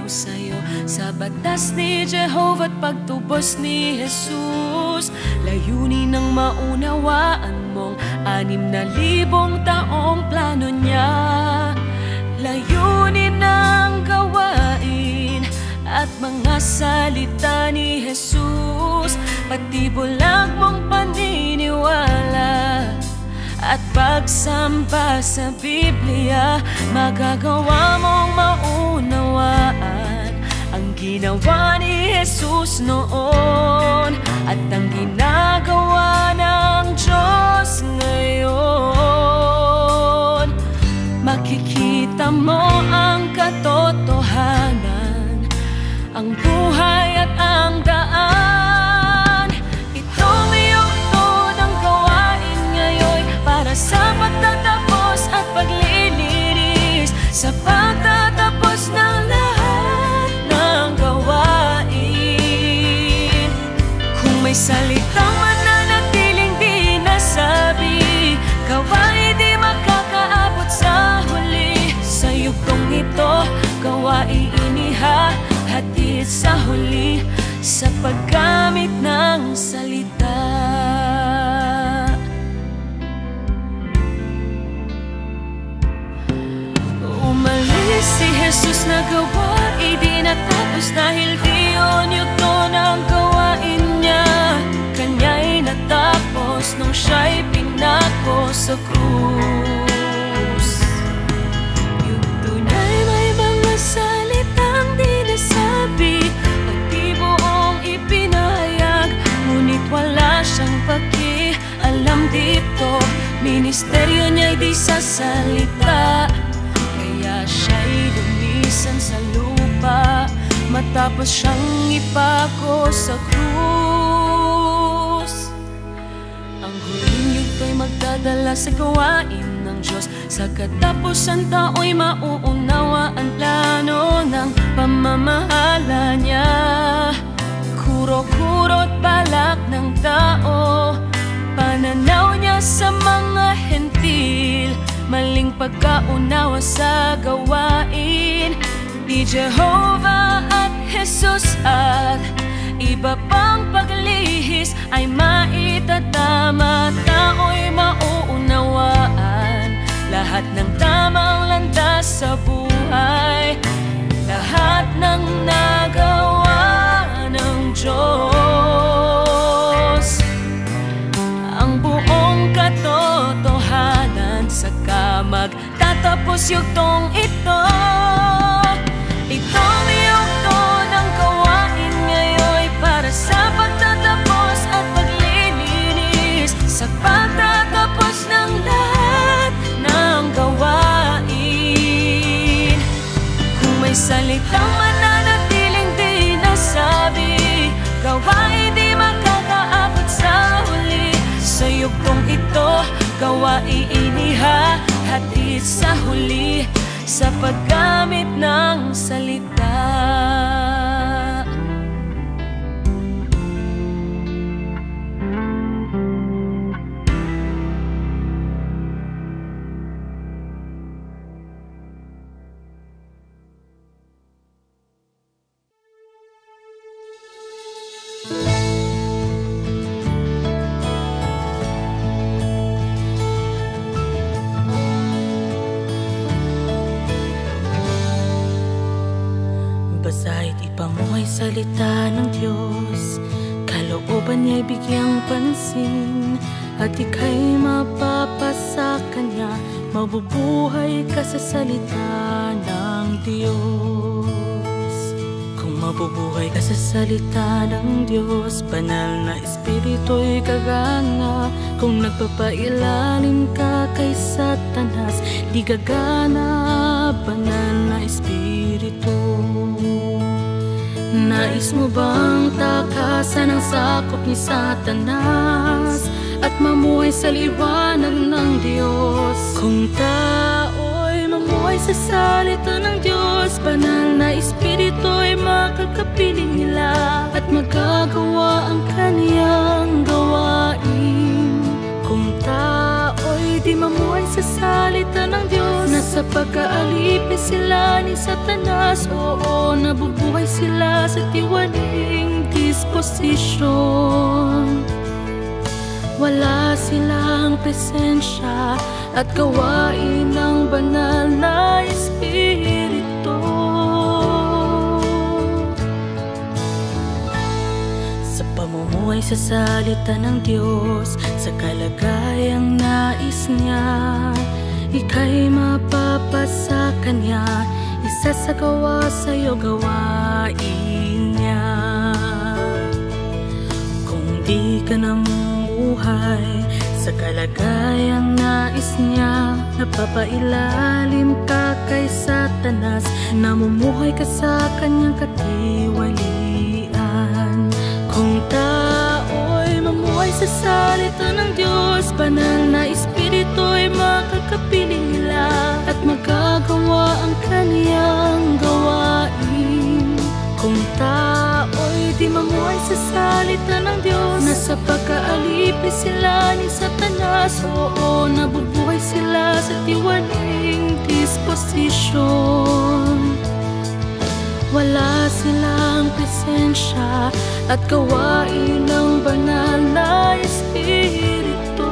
sa'yo. Sa batas ni Jehovah at pagtubos ni Jesus, layunin ng maunawaan mong 6,000 taong plano niya. Layunin ng gawain at mga salita ni Jesus, pati bulag mong paniniwala at pagsamba sa Biblia, magagawa mong maunawaan ang ginawa ni Jesus noon at ang ginagawa ng Diyos ngayon. Makikita mo ang katotohanan, ang buhay at ang daan. Itong yugto ng gawain ngayon para sa pagtatapos at paglilinis, sa pagtatapos ng lahat ng gawain. Kung may salitang mananatiling di nasabi, gawain di makakaabot sa huli. Sa yugtong ito, gawain inihahatid sa huli sa paggamit ng salita. Umalis si Jesus na gawain di natapos dahil di yun yugto ng gawain niya. Kanya'y natapos nung siya'y pinako sa krus. Yugto niya'y may mga salitang di nasabi, pati buong ipinahayag, ngunit wala siyang paki-alam dito. Ministeryo niya'y di sa salita, kaya siya'y lumisan sa lupa matapos siyang ipako sa krus. Ang huling yugto'y magdadala sa gawain ng Diyos. Sa katapusan tao'y mauunawa ang plano ng pamamahala niya. Kuro-kuro't balak ng tao, pananaw niya sa mga hentil, maling pagkaunawa sa gawain ni Jehovah at Jesus, at iba pang paglihis ay maitatama. Tao'y mauunawaan lahat ng tamang landas sa buhay, lahat ng nagawa ng Diyos, ang buong katotohanan. Saka magtatapos yugtong ito. Itong yugto ng gawain ngayon para sa pagtatapos at paglilinis, sa pagtatapos ng lahat ng gawain. Kung may salitang mananatiling di nasabi, gawain di makakaabot sa huli. Sa yugtong ito, gawain inihahatid sa huli sa paggamit ng salita. Basa't ipamuhay salita ng Diyos, kalooban niya'y bigyang pansin, at ika'y mapapasa Kanya, mabubuhay ka sa salita ng Diyos. Kung mabubuhay ka sa salita ng Diyos, banal na espiritu'y gagana. Kung nagpapailalim ka kay Satanas, di gagana, banal na espiritu. Nais mo bang takasan ang sakop ni Satanas at mamuhay sa liwanag ng Diyos? Kung tao'y mamuhay sa salita ng Diyos, banal na espiritu'y makakapiling nila at magagawa ang kaniyang gawain. Kung tao'y di mamuhay sa salita ng Diyos, nasa Nasa pagkaalipin sila ni Satanas. Oo, nabubuhay sila sa tiwaling disposisyon. Wala silang presensya at gawain ng banal na Espiritu. Sa pamumuhay sa salita ng Diyos, sa kalagayang nais niya, ika'y mapapasa Kanya, isasagawa sa'yo gawain niya. Kung di ka namuhay sa kalagayang nais niya, napapailalim ka kay Satanas, namumuhay ka sa kanyang katiwalian. Kung tao'y mamuhay sa salita ng Diyos, banal na Espiritu'y makakapiling nila at magagawa ang kaniyang gawain. Kung tao'y di mamuhay sa salita ng Diyos, nasa pagkaalipin sila ni Satanas. Oo, nabubuhay sila sa tiwaling disposisyon. Wala silang presensya at gawain ng banal na Espiritu.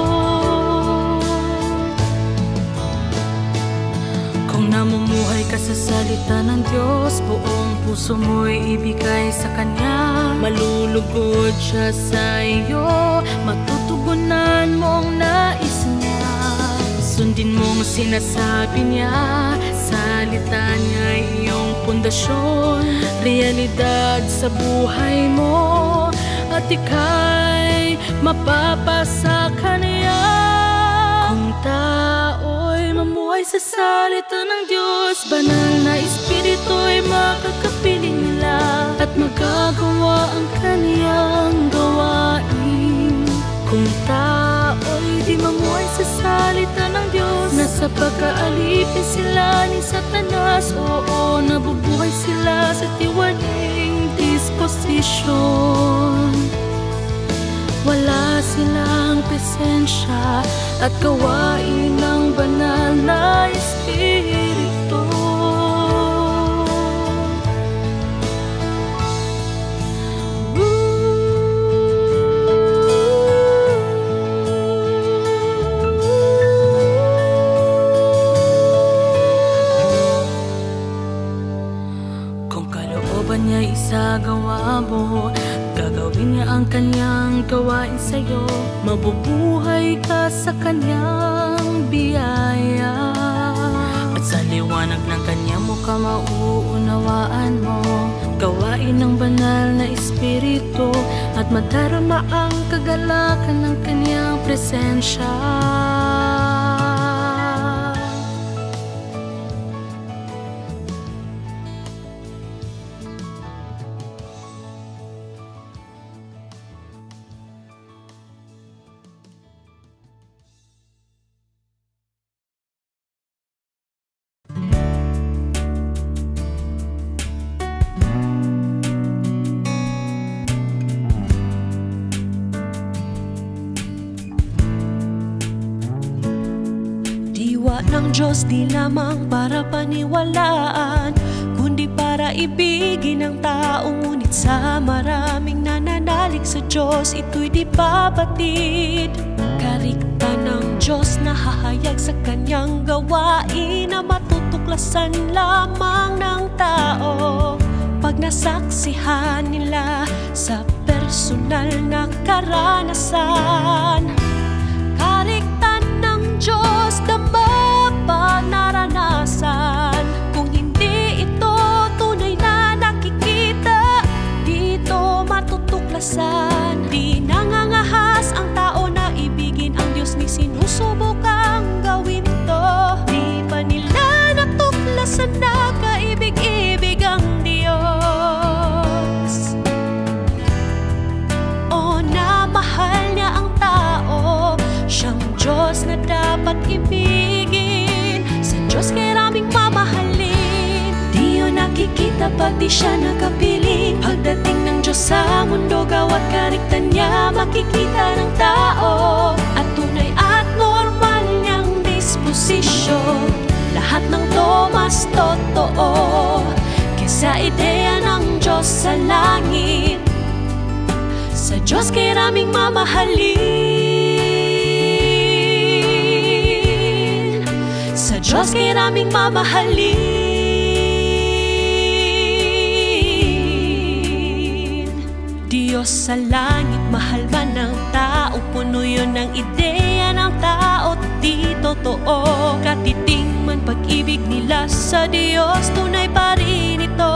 Kung namumuhay ka sa salita ng Diyos, buong puso mo'y ibigay sa Kanya, malulugod siya sa iyo, matutugunan mo ang nais niya. Sundin mong sinasabi niya, salita niya'y iyong pundasyon, realidad sa buhay mo, at ika'y mapapasa Kanya. Kung tao'y mamuhay sa salita ng Diyos, banal na Espiritu'y makakapiling nila at magagawa ang kaniyang gawain. Kung tao'y di mamuhay sa salita ng Diyos, nasa pagkaalipin sila ni Satanas. Oo, nabubuhay sila sa tiwaling disposisyon. Wala silang presensya at gawain ng banal na Espiritu. Kung kalooban niya isagawa mo, gagawin niya ang kanyang gawain sa'yo, mabubuhay ka sa kanyang biyaya. At sa liwanag ng kanyang mukha mauunawaan mo gawain ng banal na Espiritu, at madarama ang kagalakan ng kanyang presensya. Ng Diyos di lamang para paniwalaan, kundi para ibigin ang tao. Ngunit sa maraming nananalig sa Diyos, ito'y di babatid. Karikta ng Diyos na hahayag sa kanyang gawain, na matutuklasan lamang ng tao pag nasaksihan nila sa personal na karanasan. Karikta ng Diyos na pag naranasan, kung hindi ito tunay na nakikita, dito matutuklasan. Di nangangahas ang tao na ibigin ang Diyos, ni sinusubukang gawin to. Di pa nila natuklasan na kaibig-ibig ang Diyos, o na mahal niya ang tao, siyang Diyos na dapat ibigin. Sa Diyos kay raming mamahalin, di yun nakikita pati siya nakapiling. Pagdating ng Diyos sa mundo, gawat karikta niya makikita ng tao, at tunay at normal niyang disposisyon. to mas totoo kesa ideya ng Diyos sa langit. Sa Diyos kay raming mamahalin, sa Diyos kay raming mamahalin. Diyos sa langit, mahal ba ng tao? Puno yun ng ideya ng tao, di totoo. Katiting man pag-ibig nila sa Diyos, tunay pa rin ito.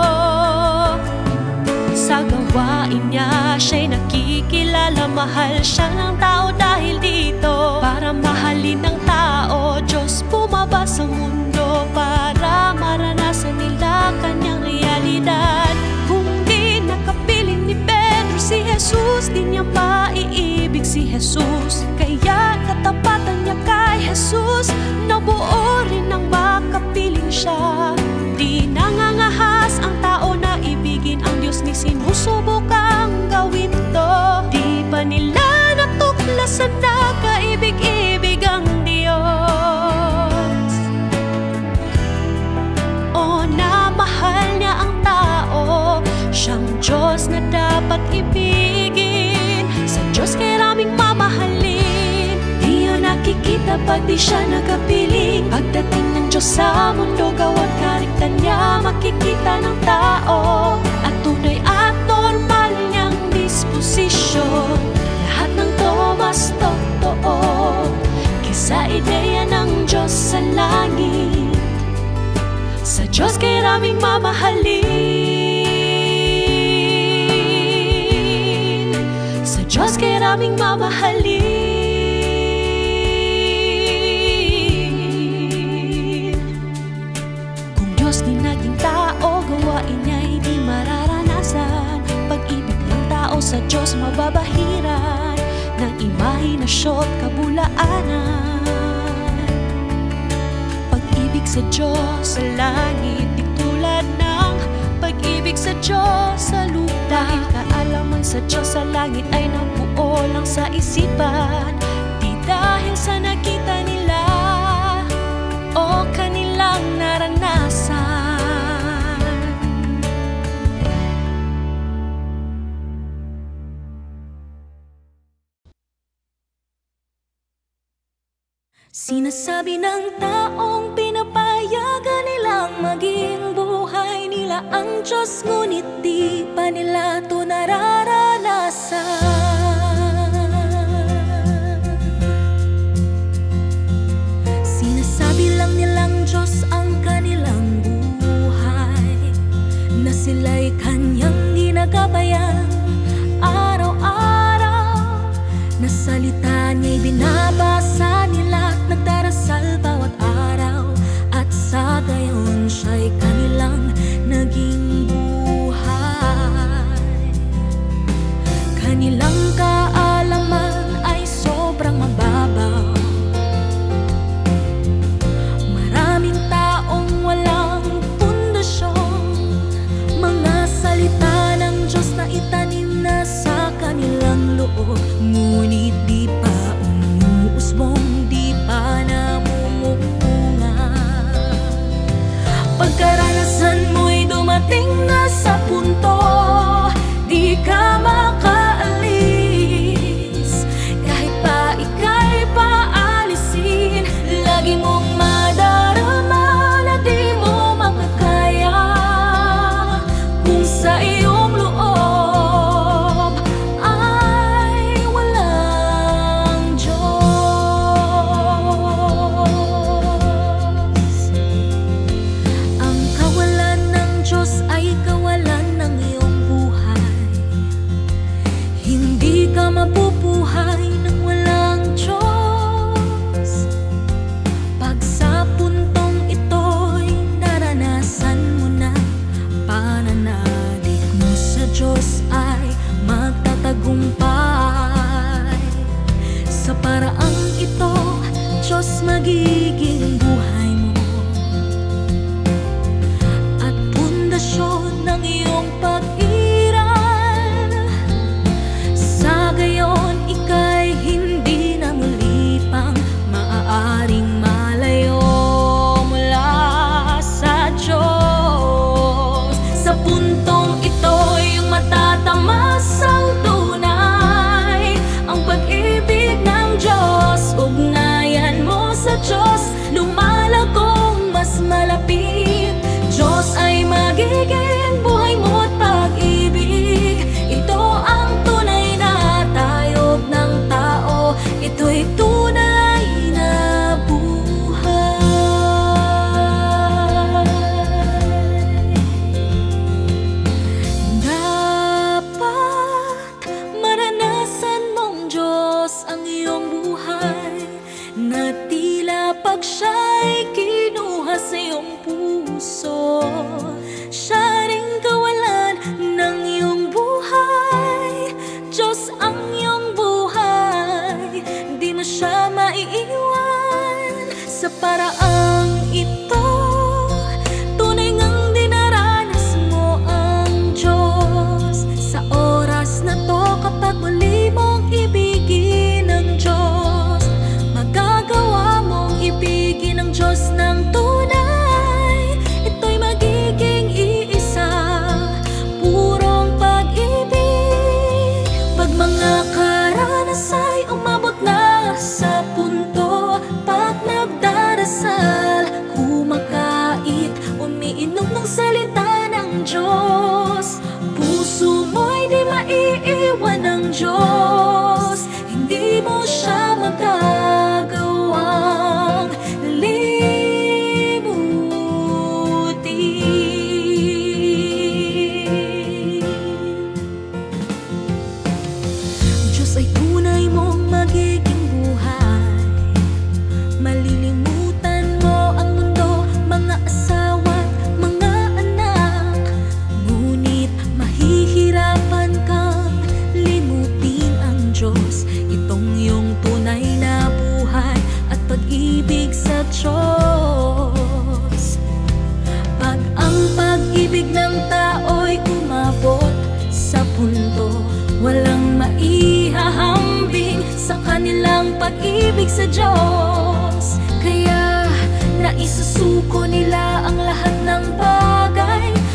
Sa gawain niya, siya'y nakikilala. Mahal siya ng tao dahil dito. Para mahalin ng tao, Diyos bumaba sa mundo para maranasan nila kanyang realidad. Kung di nakapiling ni Pedro si Jesus, di niya maiibig si Jesus. Kaya katapatan niya kay Jesus, nabuo rin ng makapiling siya. Di nangangahas ang tao na ibigin ang Diyos, ni sinusubukang gawin to. Di pa nila natuklasan na kaibig-ibig ang Diyos. O na mahal niya ang tao, siyang Diyos na dapat ibigin. Sa Diyos kay raming mamahalin, di yun nakikita pag di siya nakapiling. Pagdating ng Diyos sa mundo, gawa't karikta niya makikita ng tao. At tunay at normal niyang disposisyon, lahat ng to mas totoo kesa ideya ng Diyos sa langit. Sa Diyos kay raming mamahalin, sa Diyos kay raming mamahalin. Kung Diyos di naging tao, gawain niya'y di mararanasan. Pag-ibig ng tao sa Diyos mababahiran ng imahinasyon, kabulaanan. Pag-ibig sa Diyos sa langit, di tulad ng pag-ibig sa Diyos sa lupa. Dahil kaalaman sa Diyos sa langit ay nabuo lang sa isipan, di dahil sa nakita nila o kanilang naranasan. Sinasabi ng taong pinapayagan nilang maging buhay nila ang Diyos, ngunit di pa nila to nararanasan. Sinasabi lang nilang Diyos ang kanilang buhay, na sila'y kanyang ginagabayan araw-araw, na salita niya'y binabasa nila, nagdarasal bawat araw, at sa gayon siya'y kanilang naging buhay. Kanilang kaalaman ay sobrang mababaw, maraming taong walang pundasyon, mga salita ng Diyos na itanim na sa kanilang loob, ngunit di pa umuusbong, di pa namumupunga. Pagkaranasan mo'y dumating na sa punto, di ka makaalis. Kahit pa ika'y paalisin, lagi mong madarama na di mo makakaya. Kung sa iyong loob ay walang Diyos. Ang kawalan ng Diyos ay kawalan ng iyong buhay. Hindi ka mabubuhay nang walang Diyos. Pag sa puntong ito'y naranasan mo na, pananalig mo sa Diyos ay magtatagumpay. Sa paraang ito, Diyos magiging buhay mo, at pundasyon ng iyong pag-iral. Sa gayon paraang ito, tunay ngang dinaranas mo ang Diyos. Sa oras na to, kapag muli mong ibigin ang Diyos, magagawa mong ibigin ang Diyos ng tunay. Ito'y magiging iisa, purong pag-ibig. Pag mga karanas ay umabot na sa punto, pag nagdarasal, kumakait, umiinom ng salita ng Diyos, puso mo'y di maiiwan ng Diyos. Hindi mo siya magagawang limutin. Diyos ay tunay mong magiging buhay. Malilimutan mo ang mundo, mga asawa't mga anak, ngunit mahihirapan kang limutin ang Diyos. Itong iyong tunay na buhay at pag-ibig sa Diyos. Pag ang pag-ibig ng tao'y umabot sa punto, walang maihahambing sa kanilang pag-ibig sa Diyos. Kaya naisusuko nila ang lahat ng bagay